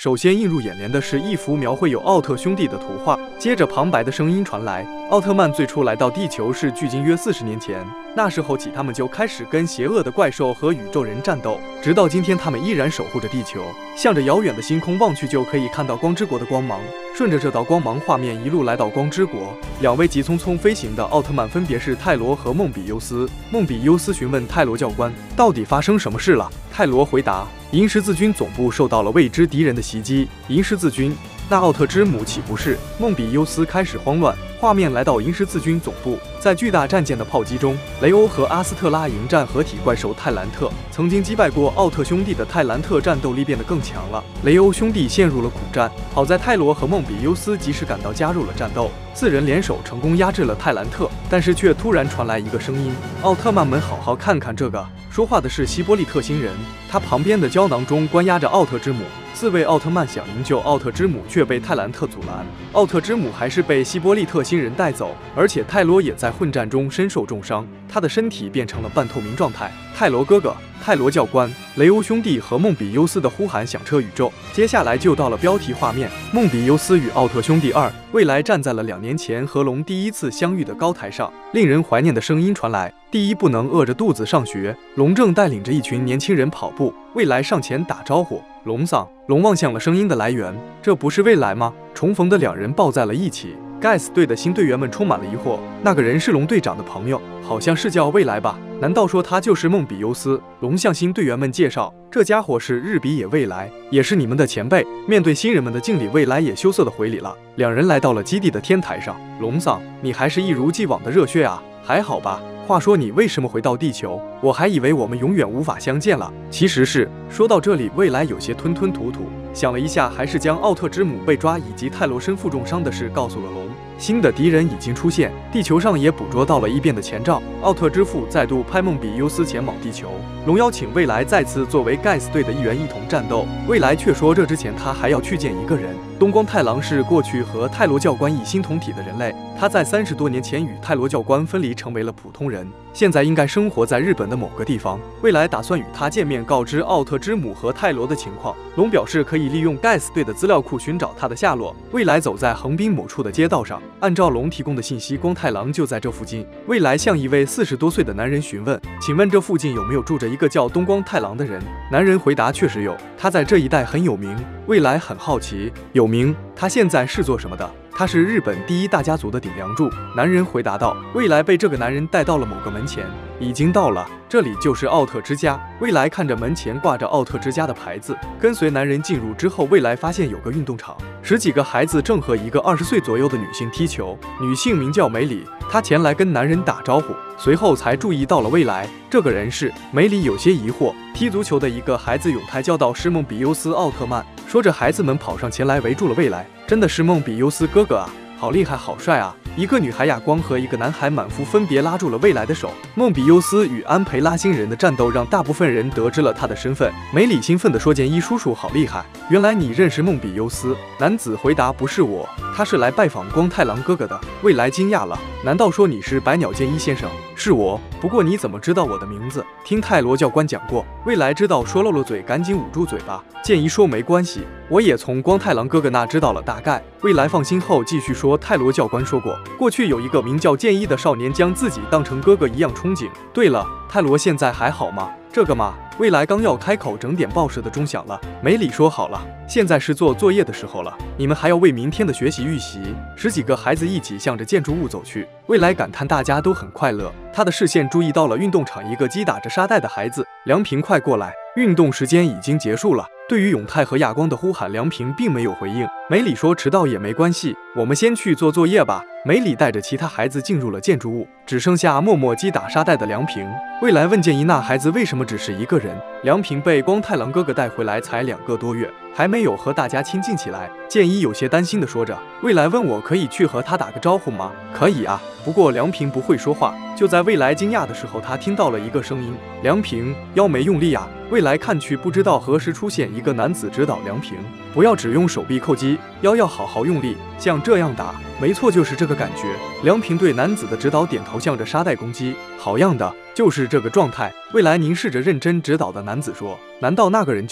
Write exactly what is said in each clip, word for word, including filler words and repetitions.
首先映入眼帘的是一幅描绘有奥特兄弟的图画，接着旁白的声音传来：奥特曼最初来到地球是距今约四十年前，那时候起他们就开始跟邪恶的怪兽和宇宙人战斗，直到今天他们依然守护着地球，向着遥远的星空望去就可以看到光之国的光芒。顺着这道光芒画面一路来到光之国，两位急匆匆飞行的奥特曼分别是泰罗和梦比优斯。梦比优斯询问泰罗教官到底发生什么事了，泰罗回答：银十字军总部受到了未知敌人的袭击。银十字军？那奥特之母岂不是？梦比优斯开始慌乱。画面来到银十字军总部，在巨大战舰的炮击中，雷欧和阿斯特拉迎战合体怪兽泰兰特。曾经击败过奥特兄弟的泰兰特战斗力变得更强了，雷欧兄弟陷入了苦战。好在泰罗和梦比优斯及时赶到，加入了战斗，四人联手成功压制了泰兰特。但是却突然传来一个声音：奥特曼们，好好看看这个！说话的是希波利特星人，他旁边的胶囊中关押着奥特之母。四位奥特曼想营救奥特之母，却被泰兰特阻拦。奥特之母还是被希波利特星人带走，而且泰罗也在混战中身受重伤，他的身体变成了半透明状态。泰罗哥哥、泰罗教官、雷欧兄弟和梦比优斯的呼喊响彻宇宙。接下来就到了标题画面，梦比优斯与奥特兄弟二未来站在了两年前和龙第一次相遇的高台上，令人怀念的声音传来：第一，不能饿着肚子上学。龙正带领着一群年轻人跑步，未来上前打招呼。龙桑，龙望向了声音的来源，这不是未来吗？重逢的两人抱在了一起。盖斯队的新队员们充满了疑惑，那个人是龙队长的朋友，好像是叫未来吧？难道说他就是梦比优斯？龙向新队员们介绍，这家伙是日比野未来，也是你们的前辈。面对新人们的敬礼，未来也羞涩地回礼了。两人来到了基地的天台上。龙桑，你还是一如既往的热血啊，还好吧？话说你为什么回到地球？我还以为我们永远无法相见了。其实是……说到这里，未来有些吞吞吐吐，想了一下，还是将奥特之母被抓以及泰罗身负重伤的事告诉了龙。新的敌人已经出现，地球上也捕捉到了异变的前兆。奥特之父再度派梦比优斯前往地球，龙邀请未来再次作为盖斯队的一员一同战斗。未来却说，这之前他还要去见一个人。东光太郎是过去和泰罗教官异心同体的人类，他在三十多年前与泰罗教官分离，成为了普通人，现在应该生活在日本的某个地方。未来打算与他见面，告知奥特之母和泰罗的情况。龙表示可以利用盖斯队的资料库寻找他的下落。未来走在横滨某处的街道上，按照龙提供的信息，光太郎就在这附近。未来向一位四十多岁的男人询问：请问这附近有没有住着一个叫东光太郎的人？男人回答：确实有，他在这一带很有名。未来很好奇，有名？他现在是做什么的？他是日本第一大家族的顶梁柱。男人回答道。未来被这个男人带到了某个门前，已经到了，这里就是奥特之家。未来看着门前挂着奥特之家的牌子，跟随男人进入之后，未来发现有个运动场，十几个孩子正和一个二十岁左右的女性踢球，女性名叫梅里，她前来跟男人打招呼，随后才注意到了未来这个人是梅里，有些疑惑。踢足球的一个孩子咏叹叫道：是梦比优斯奥特曼。说着，孩子们跑上前来围住了未来。真的是梦比优斯哥哥啊，好厉害，好帅啊！一个女孩亚光和一个男孩满夫分别拉住了未来的手。梦比优斯与安培拉星人的战斗让大部分人得知了他的身份。梅里兴奋地说：剑一叔叔好厉害，原来你认识梦比优斯。男子回答：不是我，他是来拜访光太郎哥哥的。未来惊讶了，难道说你是百鸟剑一先生？是我，不过你怎么知道我的名字？听泰罗教官讲过。未来知道，说漏了嘴，赶紧捂住嘴巴。剑一说没关系，我也从光太郎哥哥那知道了大概。未来放心后继续说，泰罗教官说过，过去有一个名叫剑一的少年，将自己当成哥哥一样憧憬。对了，泰罗现在还好吗？这个嘛，未来刚要开口，整点报时的钟响了。梅里说好了，现在是做作业的时候了，你们还要为明天的学习预习。十几个孩子一起向着建筑物走去。未来感叹大家都很快乐，他的视线注意到了运动场一个击打着沙袋的孩子。梁平，快过来，运动时间已经结束了。对于永泰和亚光的呼喊，梁平并没有回应。梅里说迟到也没关系，我们先去做作业吧。梅里带着其他孩子进入了建筑物，只剩下默默击打沙袋的梁平。未来问剑一，那孩子为什么只是一个人？梁平被光太郎哥哥带回来才两个多月，还没有和大家亲近起来。剑一有些担心地说着。未来问我可以去和他打个招呼吗？可以啊，不过梁平不会说话。就在未来惊讶的时候，他听到了一个声音：梁平，腰没用力啊。未来看去，不知道何时出现一个男子指导梁平，不要只用手臂扣击，腰要好好用力，像这样打。没错，就是这个感觉。梁平对男子的指导点头，向着沙袋攻击。好样的，就是这个状态。未来凝视着认真指导的男子说：难道那个人就是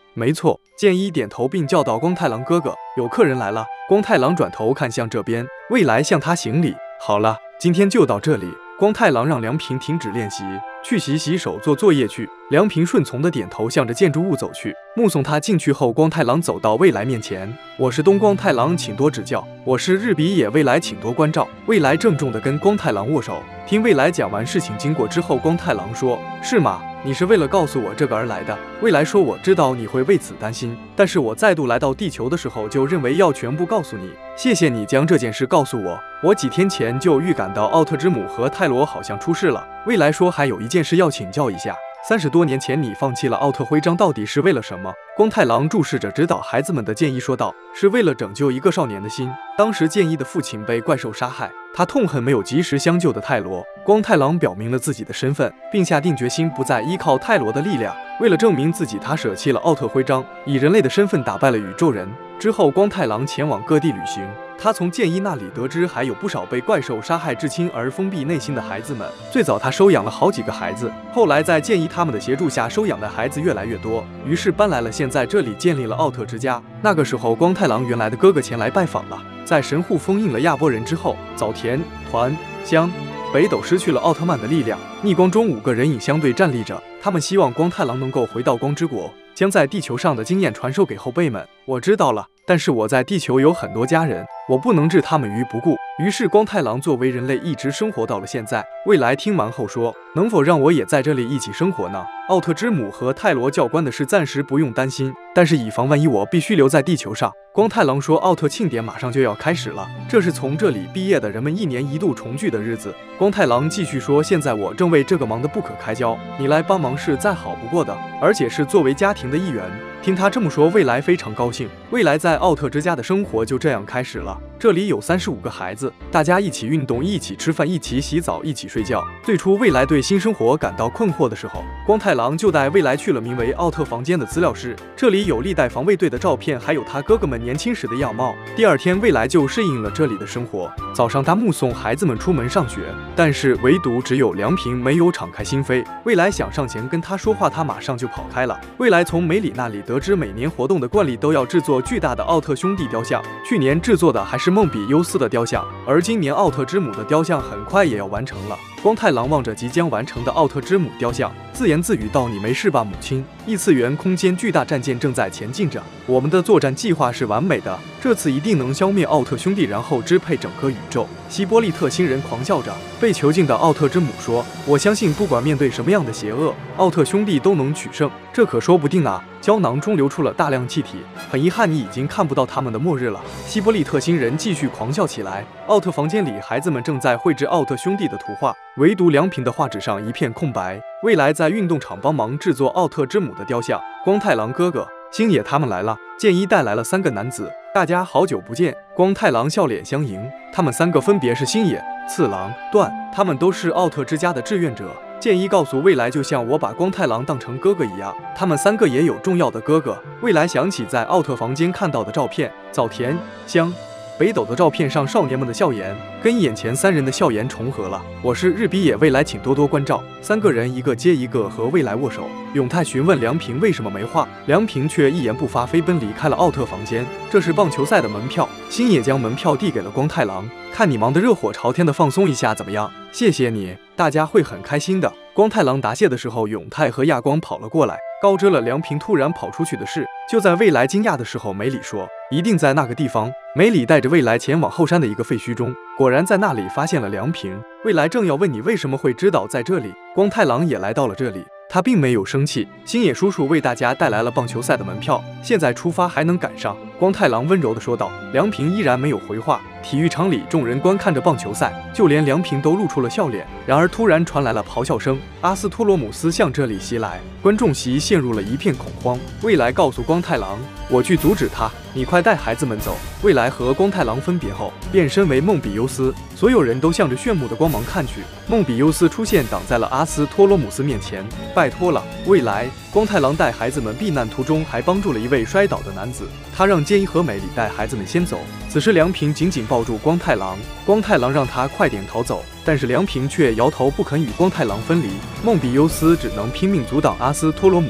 没错。剑一点头并叫道：“光太郎哥哥，有客人来了。”光太郎转头看向这边，未来向他行礼。好了，今天就到这里。光太郎让梁平停止练习，去洗洗手做作业去。梁平顺从的点头，向着建筑物走去。目送他进去后，光太郎走到未来面前：“我是东光太郎，请多指教。我是日比野未来，请多关照。”未来郑重地跟光太郎握手。听未来讲完事情经过之后，光太郎说：“是吗？你是为了告诉我这个而来的？”未来说：“我知道你会为此担心，但是我再度来到地球的时候就认为要全部告诉你。谢谢你将这件事告诉我。我几天前就预感到奥特之母和泰罗好像出事了。”未来说：“还有一件事要请教一下。三十多年前你放弃了奥特徽章，到底是为了什么？”光太郎注视着指导孩子们的剑一说道：“是为了拯救一个少年的心。当时剑一的父亲被怪兽杀害，他痛恨没有及时相救的泰罗。光太郎表明了自己的身份，并下定决心不再依靠泰罗的力量。为了证明自己，他舍弃了奥特徽章，以人类的身份打败了宇宙人。之后，光太郎前往各地旅行。他从剑一那里得知，还有不少被怪兽杀害至亲而封闭内心的孩子们。最早他收养了好几个孩子，后来在剑一他们的协助下，收养的孩子越来越多，于是搬来了现在这里，建立了奥特之家。那个时候，光太郎原来的哥哥前来拜访了。在神户封印了亚波人之后，早田、团、香、北斗失去了奥特曼的力量。逆光中五个人影相对站立着，他们希望光太郎能够回到光之国，将在地球上的经验传授给后辈们。我知道了，但是我在地球有很多家人，我不能置他们于不顾。于是光太郎作为人类一直生活到了现在。未来听完后说：“能否让我也在这里一起生活呢？奥特之母和泰罗教官的事暂时不用担心，但是以防万一，我必须留在地球上。”光太郎说：“奥特庆典马上就要开始了，这是从这里毕业的人们一年一度重聚的日子。”光太郎继续说：“现在我正为这个忙得不可开交，你来帮忙是再好不过的，而且是作为家庭的一员。”听他这么说，未来非常高兴。未来在奥特之家的生活就这样开始了。这里有三十五个孩子，大家一起运动，一起吃饭，一起洗澡，一起睡觉。最初未来对新生活感到困惑的时候，光太郎就带未来去了名为奥特房间的资料室，这里有历代防卫队的照片，还有他哥哥们年轻时的样貌。第二天，未来就适应了这里的生活。早上他目送孩子们出门上学，但是唯独只有梁平没有敞开心扉。未来想上前跟他说话，他马上就跑开了。未来从梅里那里得知，每年活动的惯例都要制作巨大的奥特兄弟雕像，去年制作的还是梦比优斯的雕像，而今年奥特之母的雕像很快也要完成了。光太郎望着即将完成的奥特之母雕像，自言自语道：“你没事吧，母亲？异次元空间巨大战舰正在前进着，我们的作战计划是完美的，这次一定能消灭奥特兄弟，然后支配整个宇宙。”希波利特星人狂笑着。被囚禁的奥特之母说：“我相信不管面对什么样的邪恶，奥特兄弟都能取胜，这可说不定啊。”胶囊中流出了大量气体，很遗憾你已经看不到他们的末日了。希波利特星人继续狂笑起来。奥特房间里，孩子们正在绘制奥特兄弟的图画，唯独梁平的画纸上一片空白。未来在运动场帮忙制作奥特之母的雕像。光太郎哥哥，星野他们来了。剑一带来了三个男子，大家好久不见。光太郎笑脸相迎，他们三个分别是星野、次郎、段，他们都是奥特之家的志愿者。剑一告诉未来，就像我把光太郎当成哥哥一样，他们三个也有重要的哥哥。未来想起在奥特房间看到的照片，早田、香、北斗的照片上少年们的笑颜跟眼前三人的笑颜重合了。我是日比野，未来请多多关照。三个人一个接一个和未来握手。永泰询问梁平为什么没画，梁平却一言不发，飞奔离开了奥特房间。这是棒球赛的门票，星野将门票递给了光太郎，看你忙得热火朝天的，放松一下怎么样？谢谢你，大家会很开心的。光太郎答谢的时候，永泰和亚光跑了过来，告知了梁平突然跑出去的事。就在未来惊讶的时候，梅里说一定在那个地方。梅里带着未来前往后山的一个废墟中，果然在那里发现了梁平。未来正要问你为什么会知道在这里，光太郎也来到了这里。他并没有生气，星野叔叔为大家带来了棒球赛的门票，现在出发还能赶上。光太郎温柔地说道。梁平依然没有回话。体育场里，众人观看着棒球赛，就连梁平都露出了笑脸。然而突然传来了咆哮声，阿斯托罗姆斯向这里袭来，观众席陷入了一片恐慌。未来告诉光太郎，我去阻止他，你快带孩子们走。未来和光太郎分别后，变身为梦比优斯，所有人都向着炫目的光芒看去。梦比优斯出现，挡在了阿斯托罗姆斯面前。拜托了，未来。光太郎带孩子们避难途中，还帮助了一位摔倒的男子。他让剑一和美里带孩子们先走。此时梁平紧紧抱住光太郎，光太郎让他快点逃走，但是梁平却摇头不肯与光太郎分离。梦比优斯只能拼命阻挡阿斯托罗姆斯。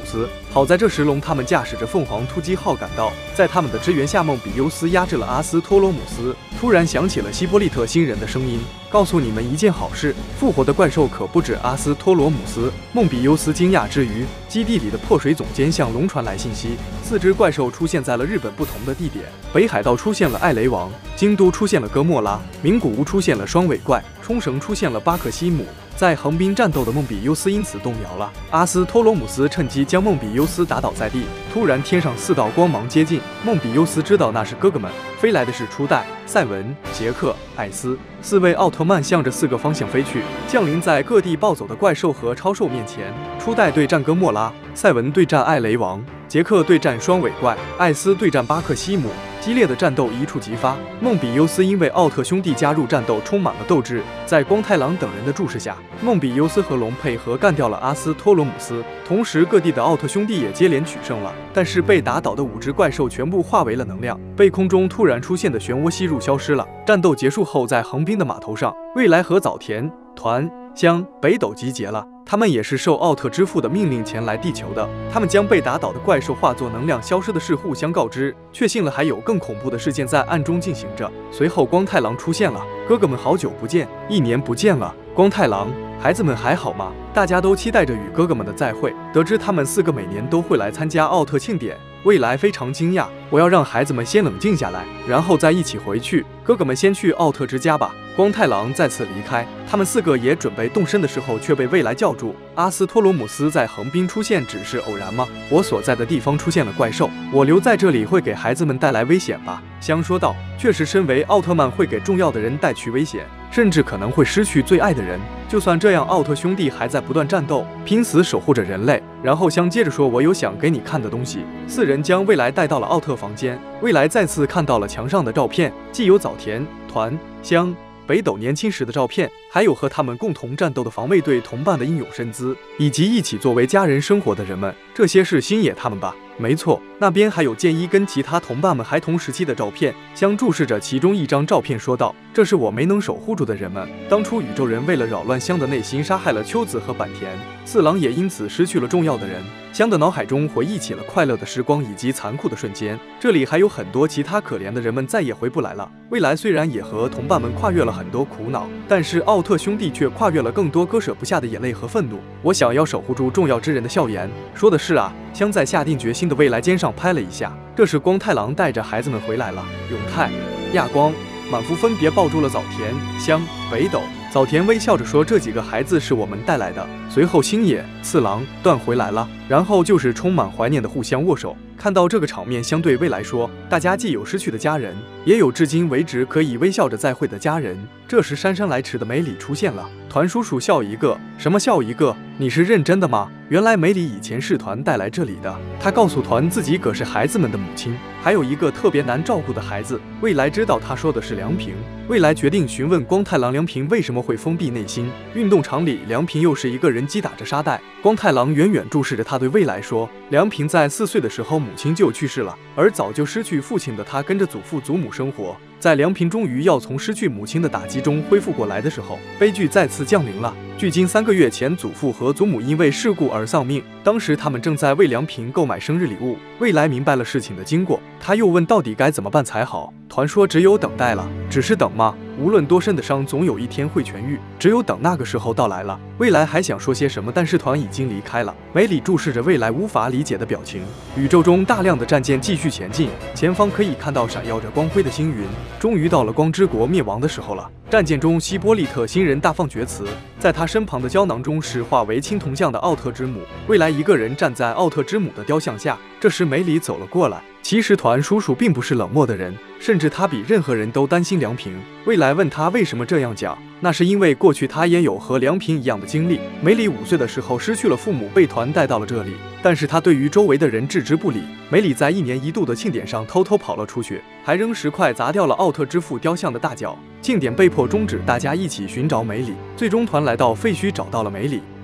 好在这时龙他们驾驶着凤凰突击号赶到，在他们的支援下，梦比优斯压制了阿斯托罗姆斯。突然响起了希波利特星人的声音，告诉你们一件好事，复活的怪兽可不止阿斯托罗姆斯。梦比优斯惊讶之余，基地里的破水总监向龙传来信息，四只怪兽出现在了日本不同的地点，北海道出现了艾雷王，京都出现了哥莫拉，名古屋出现了双尾怪，冲绳出现了巴克西姆。在横滨战斗的梦比优斯因此动摇了，阿斯托罗姆斯趁机将梦比优斯打倒在地。突然天上四道光芒接近，梦比优斯知道那是哥哥们，飞来的是初代、赛文、杰克、艾斯，四位奥特曼向着四个方向飞去，降临在各地暴走的怪兽和超兽面前。初代对战哥莫拉，赛文对战艾雷王，杰克对战双尾怪，艾斯对战巴克西姆。激烈的战斗一触即发，梦比优斯因为奥特兄弟加入战斗，充满了斗志。在光太郎等人的注视下，梦比优斯和龙配合干掉了阿斯托罗姆斯，同时各地的奥特兄弟也接连取胜了。但是被打倒的五只怪兽全部化为了能量，被空中突然出现的漩涡吸入消失了。战斗结束后，在横滨的码头上，未来和早田、团、香、北斗集结了。他们也是受奥特之父的命令前来地球的。他们将被打倒的怪兽化作能量消失的事互相告知，确信了还有更恐怖的事件在暗中进行着。随后光太郎出现了，哥哥们好久不见，一年不见了。光太郎，孩子们还好吗？大家都期待着与哥哥们的再会。得知他们四个每年都会来参加奥特庆典，未来非常惊讶。我要让孩子们先冷静下来，然后再一起回去。哥哥们先去奥特之家吧。光太郎再次离开，他们四个也准备动身的时候，却被未来叫住。阿斯托罗姆斯在横滨出现只是偶然吗？我所在的地方出现了怪兽，我留在这里会给孩子们带来危险吧？香说道。确实，身为奥特曼会给重要的人带去危险，甚至可能会失去最爱的人。就算这样，奥特兄弟还在不断战斗，拼死守护着人类。然后香接着说，我有想给你看的东西。四人将未来带到了奥特房间，未来再次看到了墙上的照片，既有早田、团、香、北斗年轻时的照片，还有和他们共同战斗的防卫队同伴的英勇身姿，以及一起作为家人生活的人们。这些是星野他们吧？没错，那边还有剑一跟其他同伴们孩童时期的照片。香注视着其中一张照片说道，这是我没能守护住的人们。当初宇宙人为了扰乱香的内心，杀害了秋子和坂田，四郎也因此失去了重要的人。香的脑海中回忆起了快乐的时光以及残酷的瞬间，这里还有很多其他可怜的人们再也回不来了。未来虽然也和同伴们跨越了很多苦恼，但是奥特兄弟却跨越了更多割舍不下的眼泪和愤怒。我想要守护住重要之人的笑颜。说的是啊，香在下定决心的未来肩上拍了一下。这时光太郎带着孩子们回来了，永泰、亚光、满福分别抱住了早田、香、北斗。早田微笑着说，这几个孩子是我们带来的。随后星野、次郎、段回来了，然后就是充满怀念的互相握手。看到这个场面，相对未来说，大家既有失去的家人，也有至今为止可以微笑着再会的家人。这时姗姗来迟的梅里出现了，团叔叔笑一个，什么笑一个？你是认真的吗？原来梅里以前是团带来这里的，他告诉团自己可是孩子们的母亲，还有一个特别难照顾的孩子。未来知道他说的是凉平，未来决定询问光太郎凉平为什么会封闭内心。运动场里，凉平又是一个人击打着沙袋，光太郎远远注视着他，对未来说，凉平在四岁的时候母亲就去世了，而早就失去父亲的他跟着祖父祖母生活。在凉平终于要从失去母亲的打击中恢复过来的时候，悲剧再次降临了。距今三个月前，祖父和祖母因为事故而丧命，当时他们正在为凉平购买生日礼物。未来明白了事情的经过，他又问到底该怎么办才好。团说只有等待了，只是等吗？无论多深的伤，总有一天会痊愈，只有等那个时候到来了。未来还想说些什么，但是团已经离开了。梅里注视着未来无法理解的表情。宇宙中大量的战舰继续前进，前方可以看到闪耀着光辉的星云。终于到了光之国灭亡的时候了。战舰中，希波利特星人大放厥词，在他身旁的胶囊中是化为青铜像的奥特之母。未来一个人站在奥特之母的雕像下，这时梅里走了过来。其实团叔叔并不是冷漠的人，甚至他比任何人都担心凉平。未来问他为什么这样讲，那是因为过去他也有和凉平一样的经历。梅里五岁的时候失去了父母，被团带到了这里，但是他对于周围的人置之不理。梅里在一年一度的庆典上偷偷跑了出去，还扔石块砸掉了奥特之父雕像的大脚。庆典被迫终止，大家一起寻找梅里。最终团来到废墟找到了梅里。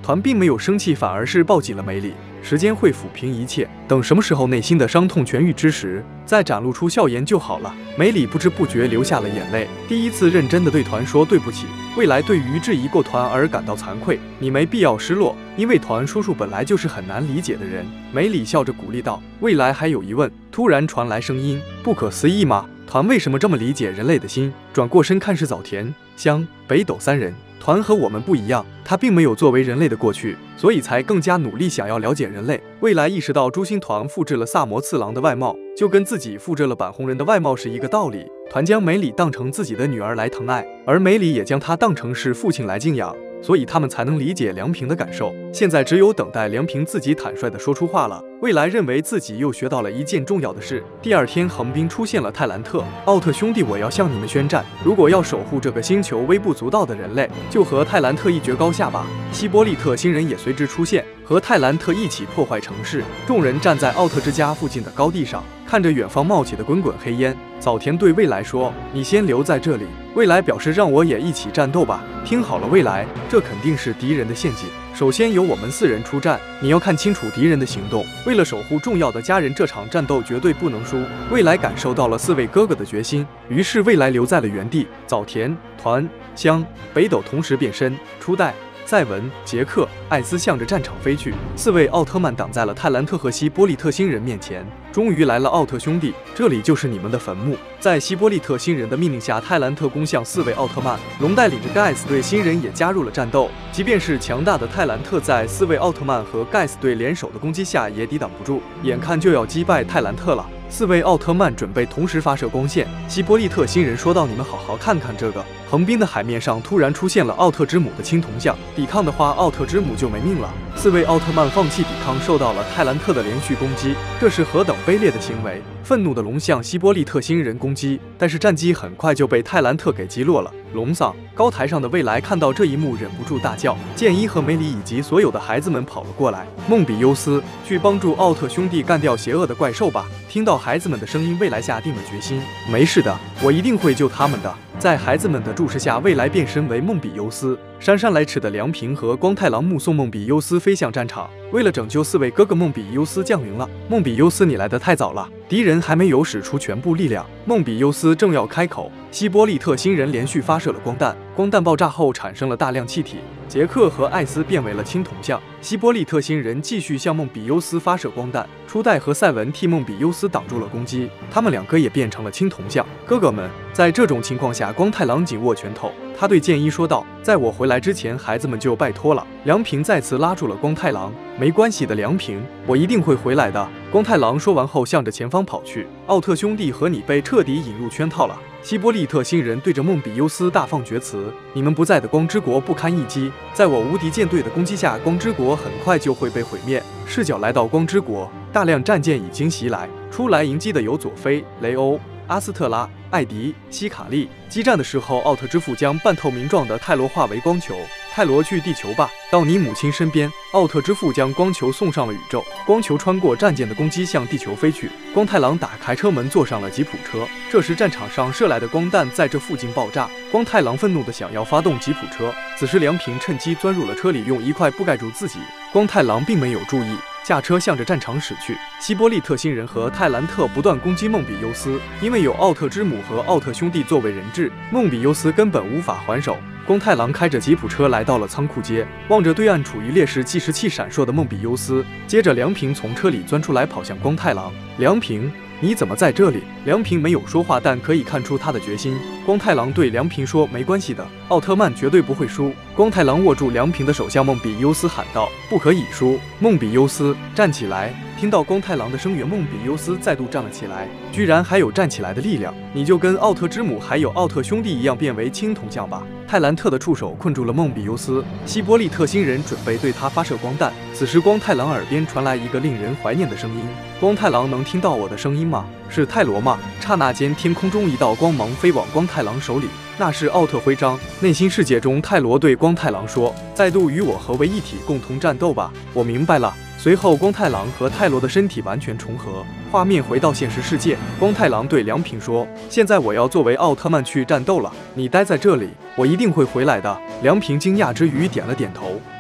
团并没有生气，反而是抱紧了梅里。时间会抚平一切，等什么时候内心的伤痛痊愈之时，再展露出笑颜就好了。梅里不知不觉流下了眼泪，第一次认真的对团说对不起。未来对于质疑过团而感到惭愧，你没必要失落，因为团叔叔本来就是很难理解的人。梅里笑着鼓励道。未来还有疑问，突然传来声音，不可思议吗？团为什么这么理解人类的心？转过身看是早田、香、北斗三人。团和我们不一样，他并没有作为人类的过去，所以才更加努力想要了解人类。未来意识到朱星团复制了萨摩次郎的外貌，就跟自己复制了板红人的外貌是一个道理。团将梅里当成自己的女儿来疼爱，而梅里也将她当成是父亲来敬仰，所以他们才能理解梁平的感受。现在只有等待梁平自己坦率地说出话了。未来认为自己又学到了一件重要的事。第二天，横滨出现了泰兰特。奥特兄弟，我要向你们宣战，如果要守护这个星球微不足道的人类，就和泰兰特一决高下吧。希波利特星人也随之出现，和泰兰特一起破坏城市。众人站在奥特之家附近的高地上，看着远方冒起的滚滚黑烟。早田对未来说：“你先留在这里。”未来表示：“让我也一起战斗吧。”听好了，未来，这肯定是敌人的陷阱。首先由我们四人出战，你要看清楚敌人的行动。为了守护重要的家人，这场战斗绝对不能输。未来感受到了四位哥哥的决心，于是未来留在了原地。早田、团、香、北斗同时变身，初代。赛文、杰克、艾斯向着战场飞去，四位奥特曼挡在了泰兰特和希波利特星人面前。终于来了，奥特兄弟，这里就是你们的坟墓。在希波利特星人的命令下，泰兰特攻向四位奥特曼，龙带领着盖斯队新人也加入了战斗。即便是强大的泰兰特，在四位奥特曼和盖斯队联手的攻击下，也抵挡不住，眼看就要击败泰兰特了。四位奥特曼准备同时发射光线。希波利特星人说道：“你们好好看看这个。”横滨的海面上突然出现了奥特之母的青铜像，抵抗的话，奥特之母就没命了。四位奥特曼放弃抵抗，受到了泰兰特的连续攻击，这是何等卑劣的行为！愤怒的龙向希波利特星人攻击，但是战机很快就被泰兰特给击落了。龙丧高台上的未来看到这一幕，忍不住大叫。剑一和梅里以及所有的孩子们跑了过来。梦比优斯，去帮助奥特兄弟干掉邪恶的怪兽吧！听到孩子们的声音，未来下定了决心。没事的，我一定会救他们的。在孩子们的注视下，未来变身为梦比优斯。姗姗来迟的梁平和光太郎目送梦比优斯飞向战场。为了拯救四位哥哥，梦比优斯降临了。梦比优斯，你来得太早了，敌人还没有使出全部力量。梦比优斯正要开口，希波利特星人连续发射了光弹，光弹爆炸后产生了大量气体，杰克和艾斯变为了青铜像。希波利特星人继续向梦比优斯发射光弹，初代和赛文替梦比优斯挡住了攻击，他们两个也变成了青铜像。哥哥们，在这种情况下，光太郎紧握拳头，他对剑一说道：“在我回来之前，孩子们就拜托了。”梁平再次拉住了光太郎。没关系的，梁平，我一定会回来的。光太郎说完后，向着前方跑去。奥特兄弟和你被彻底引入圈套了。希波利特星人对着梦比优斯大放厥词：“你们不在的光之国不堪一击，在我无敌舰队的攻击下，光之国很快就会被毁灭。”视角来到光之国，大量战舰已经袭来，出来迎击的有佐菲、雷欧、阿斯特拉、艾迪、希卡利。激战的时候，奥特之父将半透明状的泰罗化为光球。泰罗，去地球吧，到你母亲身边。奥特之父将光球送上了宇宙，光球穿过战舰的攻击向地球飞去。光太郎打开车门，坐上了吉普车。这时战场上射来的光弹在这附近爆炸，光太郎愤怒地想要发动吉普车。此时梁平趁机钻入了车里，用一块布盖住自己。光太郎并没有注意，驾车向着战场驶去。希波利特星人和泰兰特不断攻击梦比优斯，因为有奥特之母和奥特兄弟作为人质，梦比优斯根本无法还手。光太郎开着吉普车来到了仓库街，望着对岸处于劣势计时器闪烁的梦比优斯。接着梁平从车里钻出来，跑向光太郎。梁平，你怎么在这里？梁平没有说话，但可以看出他的决心。光太郎对梁平说：“没关系的，奥特曼绝对不会输。”光太郎握住梁平的手，向梦比优斯喊道：“不可以输！梦比优斯，站起来！”听到光太郎的声援，梦比优斯再度站了起来，居然还有站起来的力量，你就跟奥特之母还有奥特兄弟一样变为青铜像吧。泰兰特的触手困住了梦比优斯，希波利特星人准备对他发射光弹。此时光太郎耳边传来一个令人怀念的声音：“光太郎，能听到我的声音吗？是泰罗吗？”刹那间，天空中一道光芒飞往光太郎手里，那是奥特徽章。内心世界中，泰罗对光太郎说：“再度与我合为一体，共同战斗吧。”我明白了。随后，光太郎和泰罗的身体完全重合，画面回到现实世界。光太郎对梁平说：“现在我要作为奥特曼去战斗了，你待在这里，我一定会回来的。”梁平惊讶之余点了点头，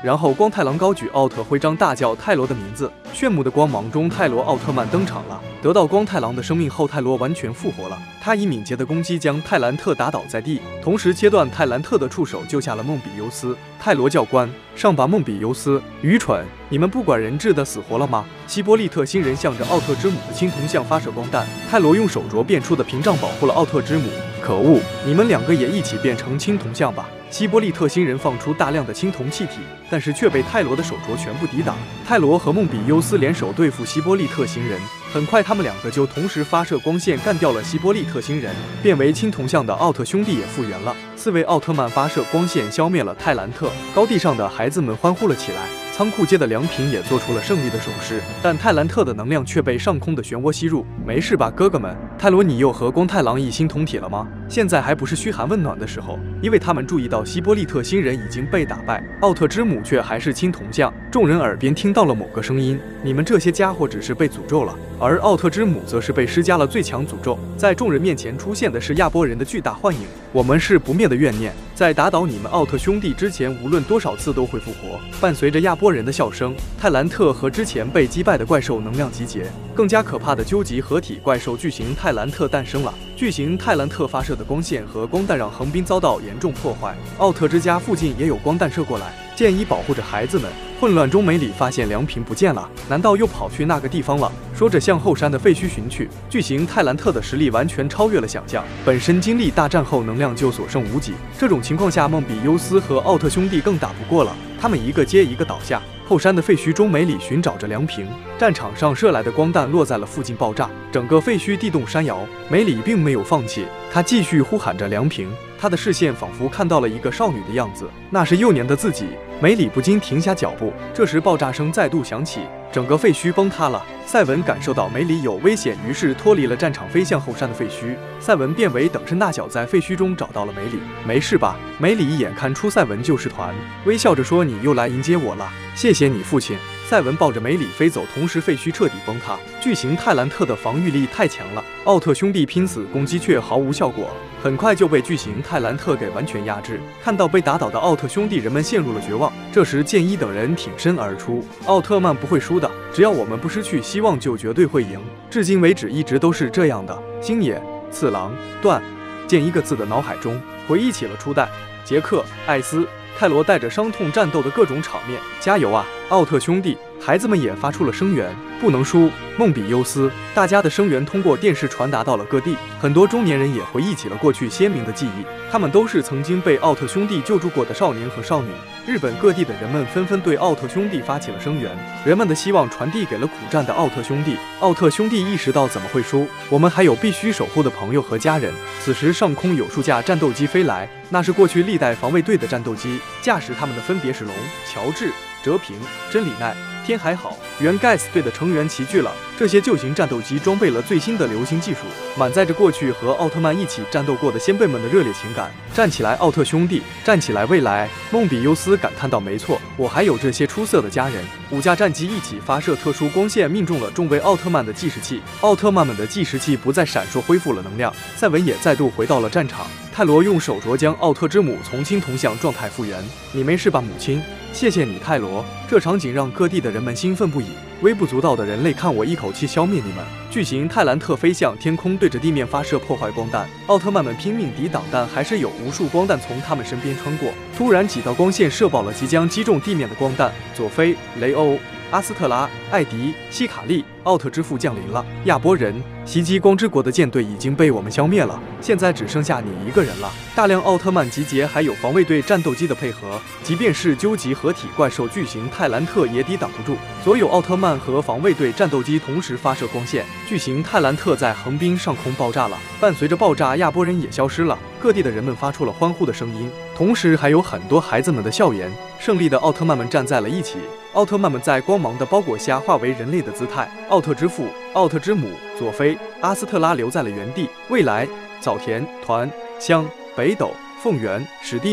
然后光太郎高举奥特徽章，大叫泰罗的名字。炫目的光芒中，泰罗奥特曼登场了。得到光太郎的生命后，泰罗完全复活了。他以敏捷的攻击将泰兰特打倒在地，同时切断泰兰特的触手，救下了梦比优斯。泰罗教官，上吧，梦比优斯！愚蠢！你们不管人质的死活了吗？希波利特星人向着奥特之母的青铜像发射光弹，泰罗用手镯变出的屏障保护了奥特之母。可恶！你们两个也一起变成青铜像吧！希波利特星人放出大量的青铜气体，但是却被泰罗的手镯全部抵挡。泰罗和梦比优斯联手对付希波利特星人，很快他们两个就同时发射光线干掉了希波利特星人。变为青铜像的奥特兄弟也复原了，四位奥特曼发射光线消灭了泰兰特。高地上的孩子们欢呼了起来。仓库街的良平也做出了胜利的手势，但泰兰特的能量却被上空的漩涡吸入。没事吧，哥哥们？泰罗，你又和光太郎一心同体了吗？现在还不是嘘寒问暖的时候，因为他们注意到希波利特星人已经被打败，奥特之母却还是青铜像。众人耳边听到了某个声音：你们这些家伙只是被诅咒了，而奥特之母则是被施加了最强诅咒。在众人面前出现的是亚波人的巨大幻影。我们是不灭的怨念，在打倒你们奥特兄弟之前，无论多少次都会复活。伴随着亚波人的笑声，泰兰特和之前被击败的怪兽能量集结，更加可怕的究极合体怪兽巨型泰兰特诞生了。巨型泰兰特发射的光线和光弹让横滨遭到严重破坏，奥特之家附近也有光弹射过来，建议保护着孩子们。混乱中，梅里发现良平不见了，难道又跑去那个地方了？说着向后山的废墟寻去。巨型泰兰特的实力完全超越了想象，本身经历大战后能量就所剩无几，这种情况下梦比优斯和奥特兄弟更打不过了，他们一个接一个倒下。后山的废墟中，梅里寻找着良平，战场上射来的光弹落在了附近爆炸，整个废墟地动山摇。梅里并没有放弃，他继续呼喊着良平，他的视线仿佛看到了一个少女的样子，那是幼年的自己。梅里不禁停下脚步，这时爆炸声再度响起，整个废墟崩塌了。赛文感受到梅里有危险，于是脱离了战场，飞向后山的废墟。赛文变为等身大小，在废墟中找到了梅里。没事吧？梅里一眼看出赛文就是团，微笑着说：“你又来迎接我了，谢谢你父亲。”赛文抱着梅里飞走，同时废墟彻底崩塌。巨型泰兰特的防御力太强了，奥特兄弟拼死攻击却毫无效果，很快就被巨型泰兰特给完全压制。看到被打倒的奥特兄弟，人们陷入了绝望。这时剑一等人挺身而出：“奥特曼不会输的，只要我们不失去希望，就绝对会赢。至今为止一直都是这样的。”星野、次郎、段、剑一个字的脑海中回忆起了初代、杰克、艾斯、泰罗带着伤痛战斗的各种场面。加油啊，奥特兄弟！孩子们也发出了声援，不能输！梦比优斯！大家的声援通过电视传达到了各地，很多中年人也回忆起了过去鲜明的记忆，他们都是曾经被奥特兄弟救助过的少年和少女。日本各地的人们纷纷对奥特兄弟发起了声援，人们的希望传递给了苦战的奥特兄弟。奥特兄弟意识到怎么会输，我们还有必须守护的朋友和家人。此时上空有数架战斗机飞来，那是过去历代防卫队的战斗机，驾驶他们的分别是龙、乔治、哲平、真理奈、天还好。原盖斯队的成员齐聚了，这些旧型战斗机装备了最新的流行技术，满载着过去和奥特曼一起战斗过的先辈们的热烈情感。站起来，奥特兄弟！站起来，未来！梦比优斯感叹道：“没错，我还有这些出色的家人。”五架战机一起发射特殊光线，命中了众位奥特曼的计时器。奥特曼们的计时器不再闪烁，恢复了能量。赛文也再度回到了战场。泰罗用手镯将奥特之母从青铜像状态复原。你没事吧，母亲？谢谢你，泰罗。这场景让各地的人们兴奋不已。微不足道的人类，看我一口气消灭你们！巨型泰兰特飞向天空，对着地面发射破坏光弹。奥特曼们拼命抵挡，但还是有无数光弹从他们身边穿过。突然，几道光线射爆了即将击中地面的光弹。佐菲、雷欧、阿斯特拉、艾迪、希卡利，奥特之父降临了！亚波人袭击光之国的舰队已经被我们消灭了，现在只剩下你一个人了。大量奥特曼集结，还有防卫队战斗机的配合，即便是究极合体怪兽巨型泰兰特也抵挡不住。所有奥特曼和防卫队战斗机同时发射光线，巨型泰兰特在横滨上空爆炸了。伴随着爆炸，亚波人也消失了。各地的人们发出了欢呼的声音，同时还有很多孩子们的笑颜。胜利的奥特曼们站在了一起，奥特曼们在光芒的包裹下化为人类的姿态。奥特之父、奥特之母佐菲、阿斯特拉留在了原地。未来、早田、团、香、北斗、凤原、史蒂猛、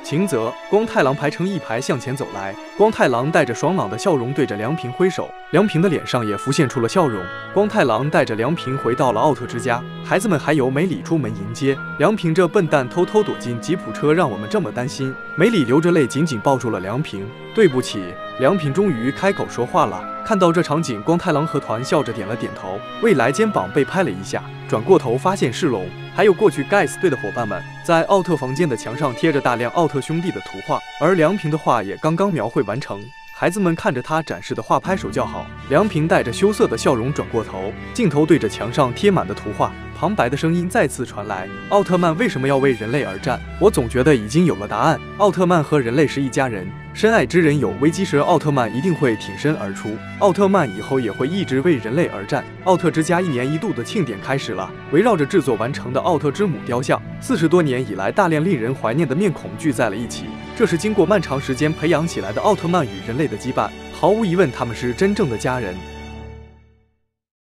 晴泽、光太郎排成一排向前走来，光太郎带着爽朗的笑容对着凉平挥手，凉平的脸上也浮现出了笑容。光太郎带着凉平回到了奥特之家，孩子们还有梅里出门迎接。凉平这笨蛋偷偷躲进吉普车，让我们这么担心。梅里流着泪紧紧抱住了凉平。对不起，凉平终于开口说话了。看到这场景，光太郎和团笑着点了点头。未来肩膀被拍了一下，转过头发现是龙，还有过去盖斯队的伙伴们。在奥特房间的墙上贴着大量奥特兄弟的图画，而凉平的画也刚刚描绘完成。孩子们看着他展示的画拍手叫好。凉平带着羞涩的笑容转过头，镜头对着墙上贴满的图画，旁白的声音再次传来：奥特曼为什么要为人类而战？我总觉得已经有了答案。奥特曼和人类是一家人，深爱之人有危机时，奥特曼一定会挺身而出。奥特曼以后也会一直为人类而战。奥特之家一年一度的庆典开始了，围绕着制作完成的奥特之母雕像，四十多年以来大量令人怀念的面孔聚在了一起。这是经过漫长时间培养起来的奥特曼与人类的羁绊，毫无疑问，他们是真正的家人。